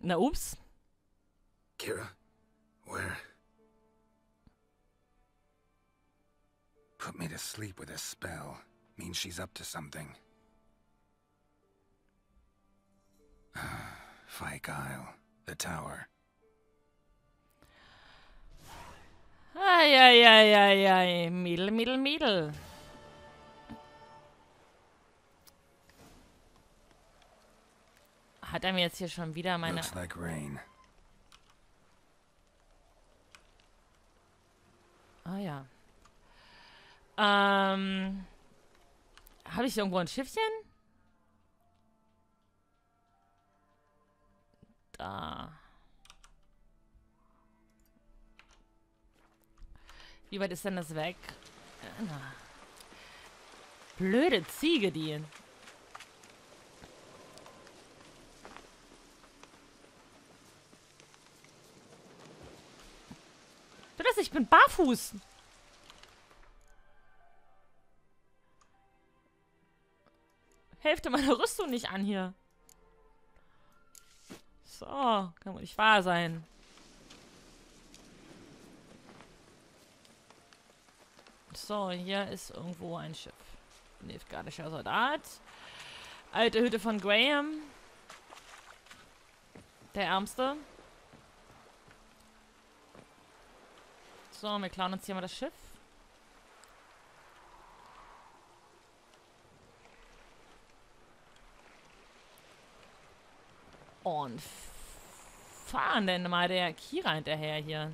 Na, ups. Kira, where? Put me to sleep with a spell. Means she's up to something. Fyke Isle. The tower. Eieieiei. Miedel, Miedel, Miedel. Hat er mir jetzt hier schon wieder meine... Looks like rain. Ah ja. Habe ich irgendwo ein Schiffchen? Da. Wie weit ist denn das weg? Na. Blöde Ziege, die. Ich bin barfuß. Hälfte meiner Rüstung nicht an hier. So, kann wohl nicht wahr sein. So, hier ist irgendwo ein Schiff. Nilfgaardischer Soldat. Alte Hütte von Graham. Der Ärmste. So, wir klauen uns hier mal das Schiff. Und fahren denn mal der Kira hinterher hier.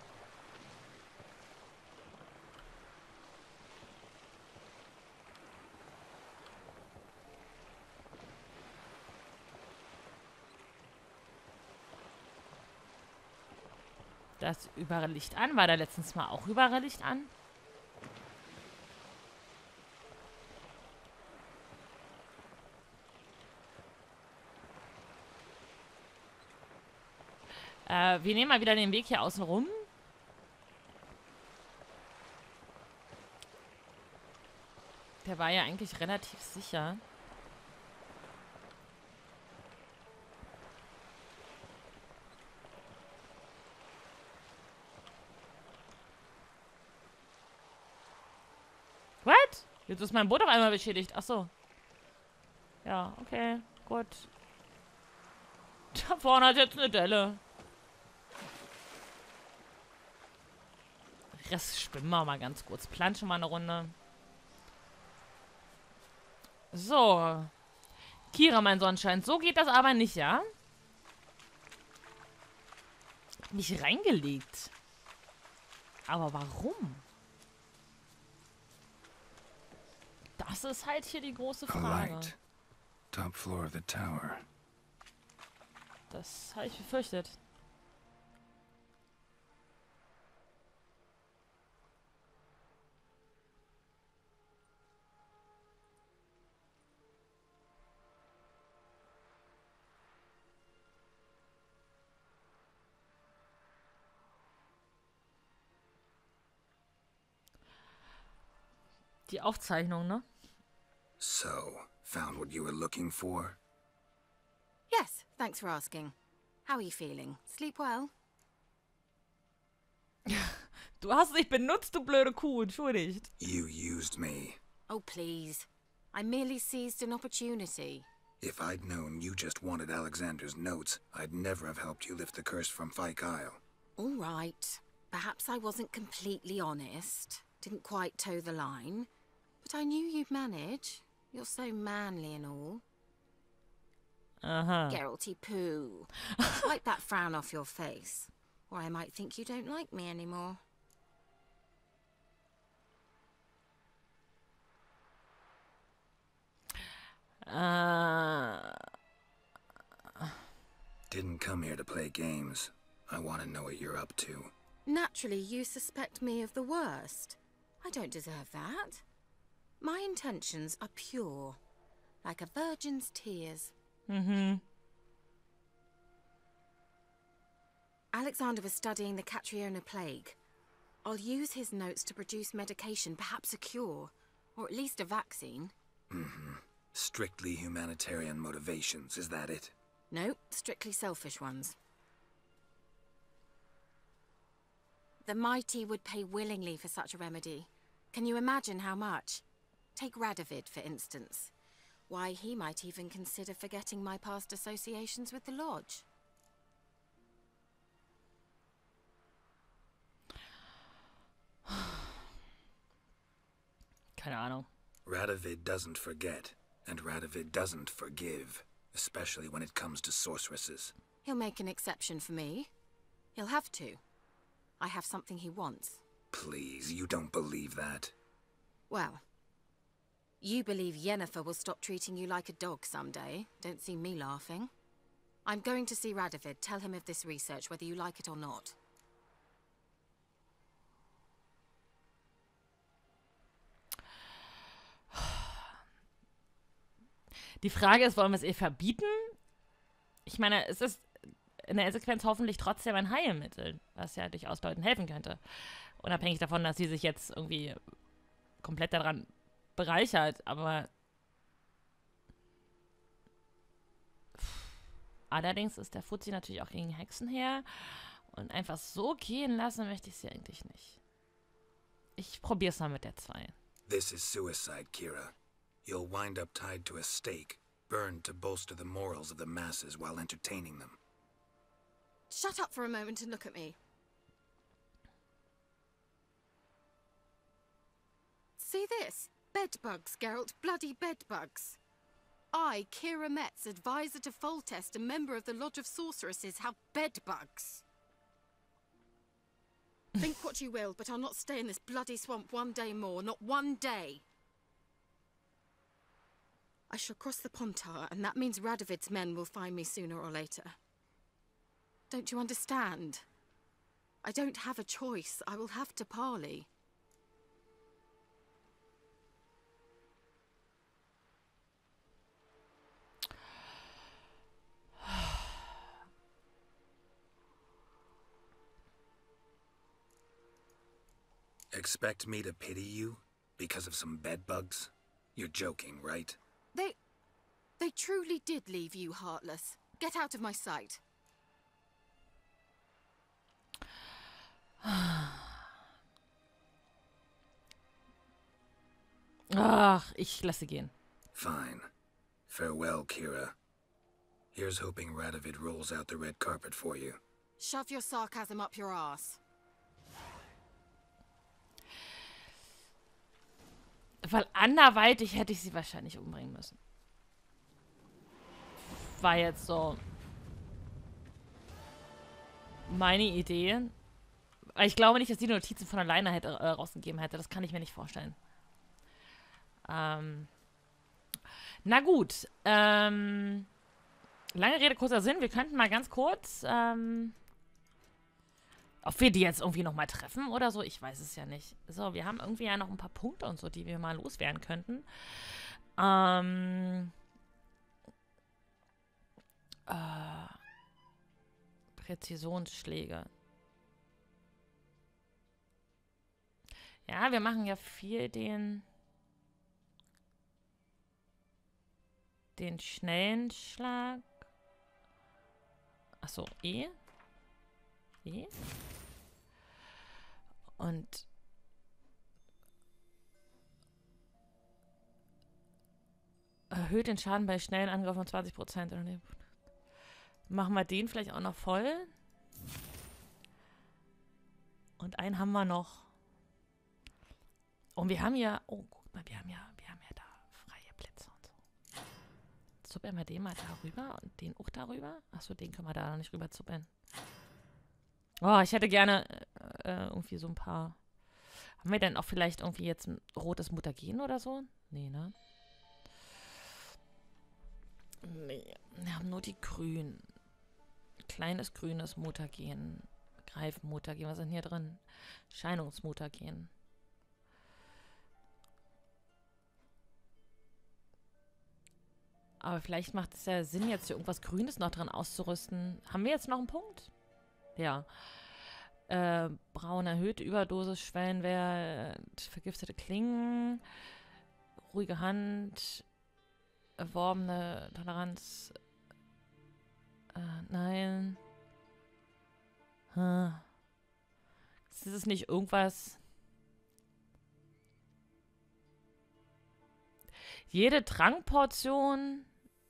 Das überall Licht an. War da letztens mal auch überall Licht an? Wir nehmen mal wieder den Weg hier außen rum. Der war ja eigentlich relativ sicher. What? Jetzt ist mein Boot auf einmal beschädigt. Ach so. Ja, okay. Gut. Da vorne hat jetzt eine Delle. Rest schwimmen wir mal ganz kurz. Planschen wir eine Runde. So. Kira, mein Sonnenschein. So geht das aber nicht, ja? Hab mich reingelegt. Aber warum? Das ist halt hier die große A Frage. light. Top floor of the tower. Das habe ich befürchtet. Die Aufzeichnung, ne? So, found what you were looking for? Yes, thanks for asking. How are you feeling? Sleep well? Du hast dich benutzt, du blöde Kuh. Entschuldigt. You used me. Oh, please. I merely seized an opportunity. If I'd known you just wanted Alexander's notes, I'd never have helped you lift the curse from Fyke Isle. All right. Perhaps I wasn't completely honest. Didn't quite toe the line. But I knew you'd manage. You're so manly and all. Aha. Geralty poo. Wipe that frown off your face. Or I might think you don't like me anymore. Didn't come here to play games. I want to know what you're up to. Naturally, you suspect me of the worst. I don't deserve that. My intentions are pure, like a virgin's tears. Alexander was studying the Catriona plague. I'll use his notes to produce medication, perhaps a cure, or at least a vaccine. Strictly humanitarian motivations, is that it? No, strictly selfish ones. The mighty would pay willingly for such a remedy. Can you imagine how much? Take Radovid, for instance. Why, he might even consider forgetting my past associations with the Lodge. Keine Ahnung. Radovid doesn't forget, and Radovid doesn't forgive, especially when it comes to sorceresses. He'll make an exception for me. He'll have to. I have something he wants. Please, you don't believe that. Well, you believe Yennefer will stop treating you like a dog someday. Don't see me laughing. I'm going to see Radovid. Tell him of this research, whether you like it or not. Die Frage ist, wollen wir es ihr verbieten? Ich meine, es ist in der Sequenz hoffentlich trotzdem ein Heilmittel, was ja durchaus Leuten helfen könnte. Unabhängig davon, dass sie sich jetzt irgendwie komplett daran bereichert, aber allerdings ist der Fuzzi natürlich auch gegen Hexen her und einfach so gehen lassen möchte ich sie eigentlich nicht. Ich probier's mal mit der 2. This is suicide, Kira. You'll wind up tied to a stake, burned to bolster the morals of the masses while entertaining them. Shut up for a moment and look at me. See this? Bedbugs, Geralt. Bloody bedbugs. I, Kira Metz, advisor to Foltest, a member of the Lodge of Sorceresses, have bedbugs. Think what you will, but I'll not stay in this bloody swamp one day more. Not one day. I shall cross the Pontar, and that means Radovid's men will find me sooner or later. Don't you understand? I don't have a choice. I will have to parley. Expect me to pity you because of some bedbugs? You're joking, right? They truly did leave you heartless. Get out of my sight. Ach, ich lasse gehen. Fine. Farewell, Kira. Here's hoping Radovid rolls out the red carpet for you. Shove your sarcasm up your ass. Weil anderweitig hätte ich sie wahrscheinlich umbringen müssen. War jetzt so meine Idee. Ich glaube nicht, dass die Notizen von alleine rausgegeben hätte. Das kann ich mir nicht vorstellen. Na gut. Lange Rede, kurzer Sinn. Wir könnten mal ganz kurz, ob wir die jetzt irgendwie nochmal treffen oder so, ich weiß es ja nicht. So, wir haben irgendwie ja noch ein paar Punkte und so, die wir mal loswerden könnten. Präzisionsschläge. Ja, wir machen ja viel den schnellen Schlag. Achso, E. E. Und erhöht den Schaden bei schnellen Angriffen um 20%. Oder nee. Machen wir den vielleicht auch noch voll. Und einen haben wir noch. Und wir haben ja, oh, guck mal, wir haben ja da freie Plätze und so. Zuppeln wir den mal darüber und den auch darüber. Achso, den können wir da noch nicht rüber zuppeln. Oh, ich hätte gerne irgendwie so ein paar. Haben wir denn auch vielleicht irgendwie jetzt ein rotes Mutagen oder so? Nee, ne? Nee, wir haben nur die grünen. Kleines grünes Mutagen. Greifmutagen. Was ist denn hier drin? Scheinungsmutagen. Aber vielleicht macht es ja Sinn, jetzt hier irgendwas Grünes noch dran auszurüsten. Haben wir jetzt noch einen Punkt? Ja. Braun erhöht, Überdosis, Schwellenwert, vergiftete Klingen, ruhige Hand, erworbene Toleranz, Ist es nicht irgendwas... Jede Trankportion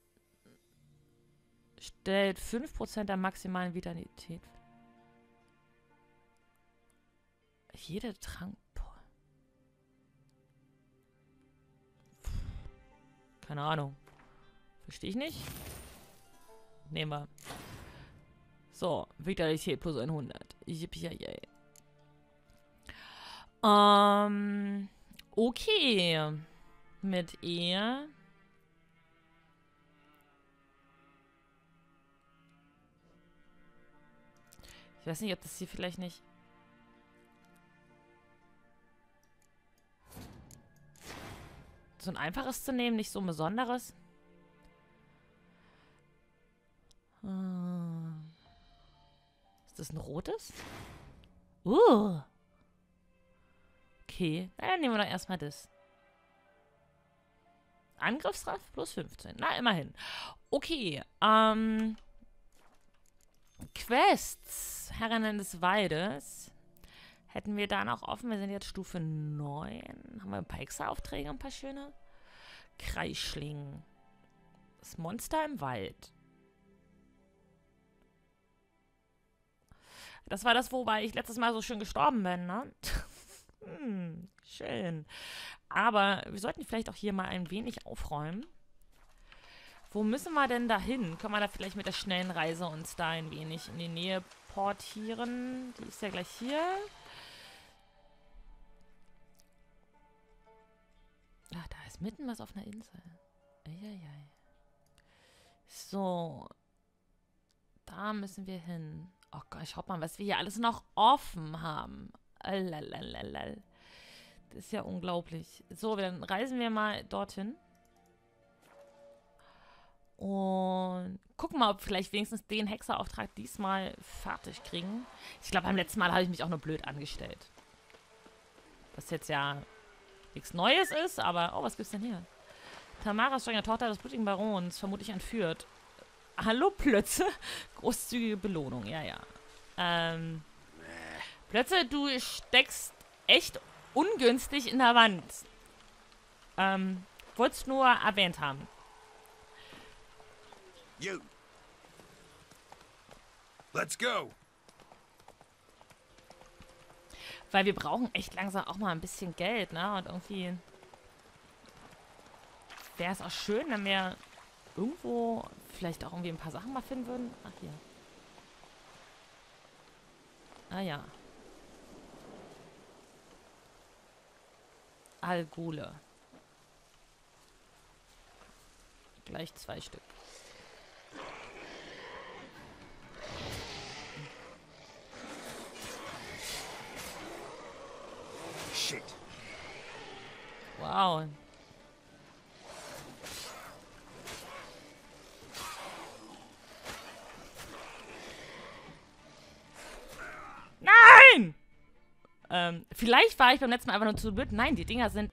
stellt 5% der maximalen Vitalität. Jede Trankportion. Keine Ahnung. Verstehe ich nicht. Nehmen wir. So, Vitalität plus 100. Yippie. Okay. Mit ihr. Ich weiß nicht, ob das hier vielleicht nicht... So ein einfaches zu nehmen, nicht so ein besonderes. Ist das ein rotes? Okay, na, dann nehmen wir doch erstmal das. Angriffskraft plus 15. Na, immerhin. Okay, Quests. Herrinnen des Waldes. Hätten wir da noch offen. Wir sind jetzt Stufe 9. Haben wir ein paar extra Aufträge, ein paar schöne. Kreischling. Das Monster im Wald. Das war das, wobei ich letztes Mal so schön gestorben bin, ne? Schön. Aber wir sollten vielleicht auch hier mal ein wenig aufräumen. Wo müssen wir denn da hin? Können wir da vielleicht mit der schnellen Reise uns da ein wenig in die Nähe portieren? Die ist ja gleich hier. Ach, da ist mitten was auf einer Insel. Eieiei. So. Da müssen wir hin. Oh Gott, schaut mal, was wir hier alles noch offen haben. Lalalala. Das ist ja unglaublich. So, dann reisen wir mal dorthin. Und gucken mal, ob wir vielleicht wenigstens den Hexerauftrag diesmal fertig kriegen. Ich glaube, beim letzten Mal habe ich mich auch nur blöd angestellt. Was jetzt ja nichts Neues ist, aber... Oh, was gibt's denn hier? Tamara, strenge Tochter des blutigen Barons, vermutlich entführt. Hallo, Plötze? Großzügige Belohnung, ja. Plötze, du steckst echt ungünstig in der Wand. Wollt's nur erwähnt haben. You. Let's go. Weil wir brauchen echt langsam auch mal ein bisschen Geld, ne? Und irgendwie wäre es auch schön, wenn wir irgendwo vielleicht auch irgendwie ein paar Sachen mal finden würden. Ach, hier. Ah, ja. Algule. Gleich 2 Stück. Shit. Wow. Nein! Vielleicht war ich beim letzten Mal einfach nur zu blöd. Nein, die Dinger sind...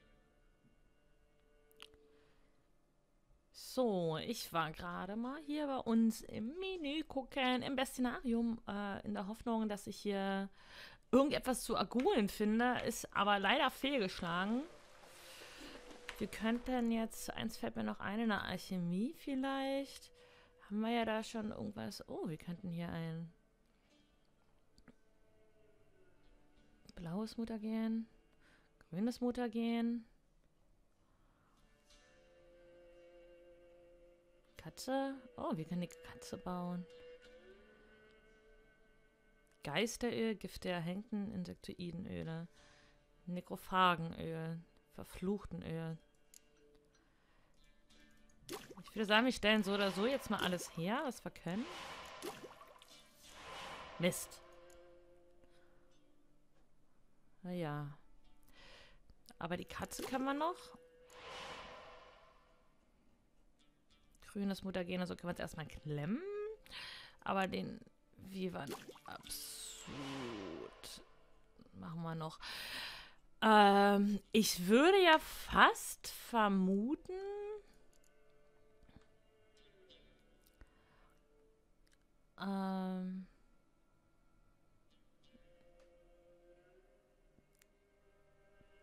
So, ich war gerade mal hier bei uns im Menü gucken, im Bestiarium, in der Hoffnung, dass ich hier irgendetwas zu Agulen finde, ist aber leider fehlgeschlagen. Wir könnten jetzt, eins fällt mir noch ein, in der Alchemie vielleicht. Haben wir ja da schon irgendwas... Oh, wir könnten hier ein blaues Mutagen, grünes Mutagen, Katze. Oh, wir können die Katze bauen. Geisteröl, Gift der Erhängten, Insektoidenöle, Nekrophagenöl, Verfluchtenöl. Ich würde sagen, wir stellen so oder so jetzt mal alles her, was wir können. Mist. Naja. Aber die Katze können wir noch. Grünes Mutagen, also können wir jetzt erstmal klemmen. Aber den Vivan absolut machen wir noch. Ich würde ja fast vermuten,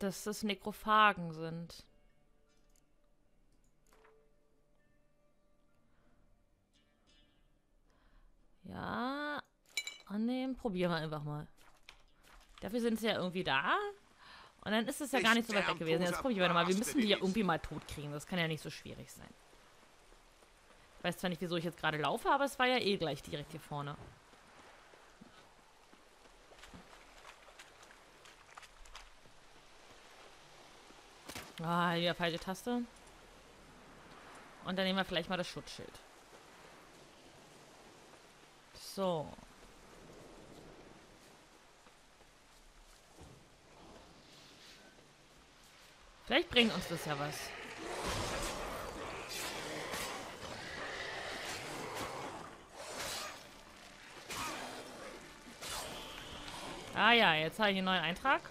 dass das Nekrophagen sind. Ja, annehmen. Probieren wir einfach mal. Dafür sind sie ja irgendwie da. Und dann ist es ja gar nicht so weit weg gewesen. Jetzt probieren wir mal. Wir müssen die ja irgendwie mal tot kriegen. Das kann ja nicht so schwierig sein. Ich weiß zwar nicht, wieso ich jetzt gerade laufe, aber es war ja eh gleich direkt hier vorne. Ah, wieder falsche Taste. Und dann nehmen wir vielleicht mal das Schutzschild. So. Vielleicht bringt uns das ja was. Ah ja, jetzt habe ich einen neuen Eintrag.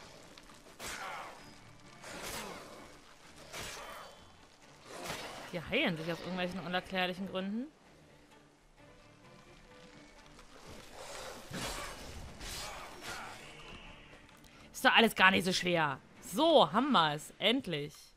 Die heilen sich aus irgendwelchen unerklärlichen Gründen. Ist doch alles gar nicht so schwer. So, haben wir es. Endlich.